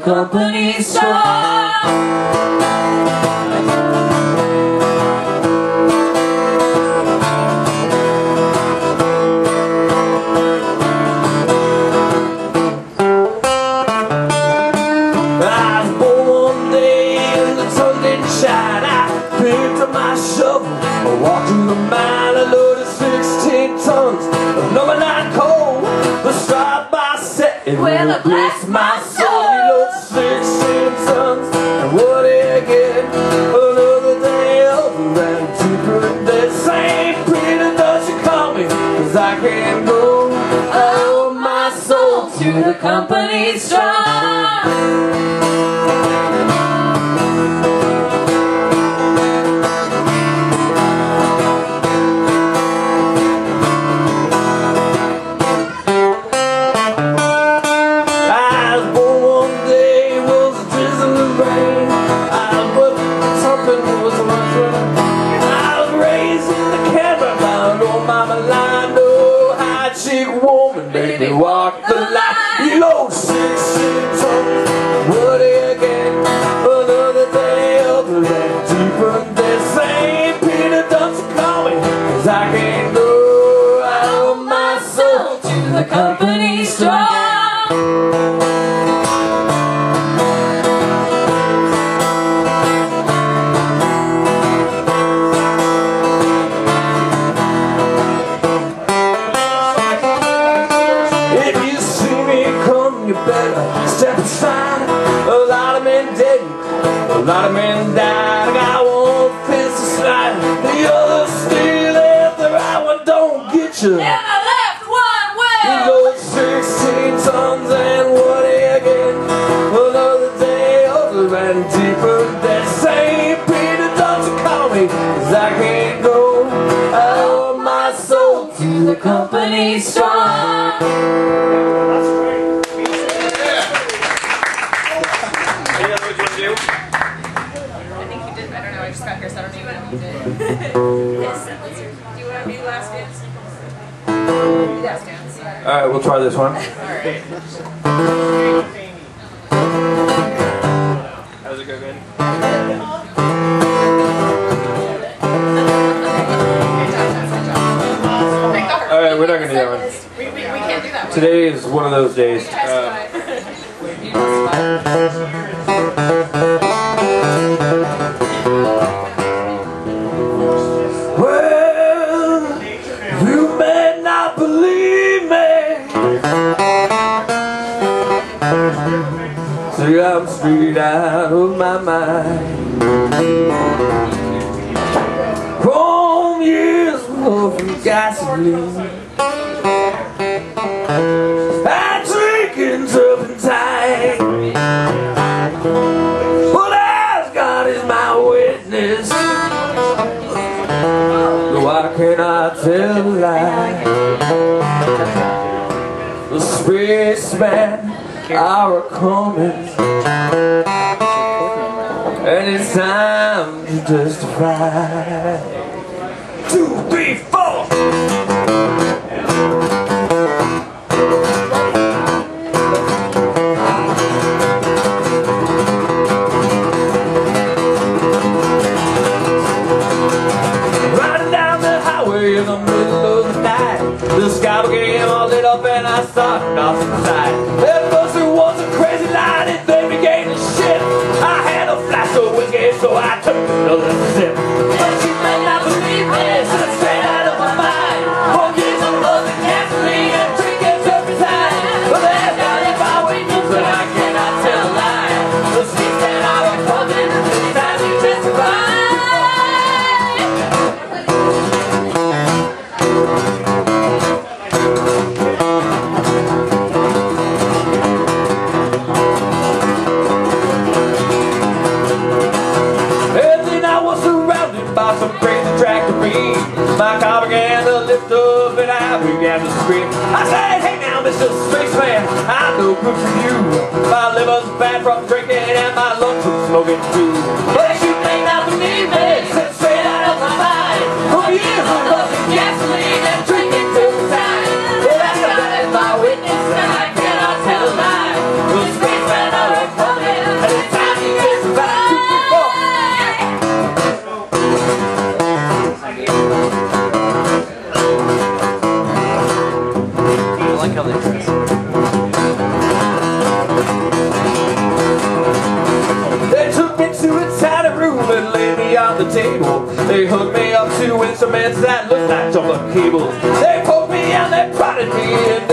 company strong. I walked through the mine, I loaded 16 tons of number 9 coal. The stride by set, it Well, bless my soul. You load 16 tons, and what do you get? Another day over and deeper in that same Peter, don't you call me, 'cause I can't go. I owe my soul To the company strong. Baby, walk the line. You load 16 tons. What do you get? Another day of the land deeper than St. Peter. Don't you call me, 'cause I can't go. I owe my soul To the company strong. You better step aside. A lot of men dead, a lot of men died. I got one fist to slide, the other still after I one don't get you. And I left one well. You load 16 tons and what do you get? Another day of the land deeper than St. Peter. Don't you call me, 'cause I can't go. I owe my soul To the company strong. Here, so I don't even know what you did. Yes. Do you want to do last dance? Do last dance. Alright, we'll try this one. Alright. How's it go, Ben? Alright, we're not going to do that one. We can't do that one. Today is one of those days. You may not believe me. See, I'm straight out of my mind. Chrome years of gasoline. I'm drinking turpentine. Well, as God is my witness, why can't I tell a lie? The spacemen are coming, and it's time to testify. 2, 3, 4. In the middle of the night, the sky became all lit up and I started off to the side. At first it was a crazy light and then began to shift. I had a flash of whiskey, so I took another sip. But you may not believe me, so it's straight out of my mind. 4 years of love and gasoline and drinking turpentine. But there's God in my witness, but I cannot tell a lie. The streets that I was coming, it's time to testify. By some crazy tractor beam, my car began to lift up and I began to scream. I said, hey now, Mr. Spaceman, I'm no good for you. My liver's bad from drinking and my lungs from smoking too. But you may not believe me, it's straight out of my mind. 4 years of busting gasoline and drinking turpentine. Well, that's God as my witness and I cannot tell a lie. The spacemen are coming. the table. They hooked me up to instruments that looked like jumper cables. They poked me and they prodded me and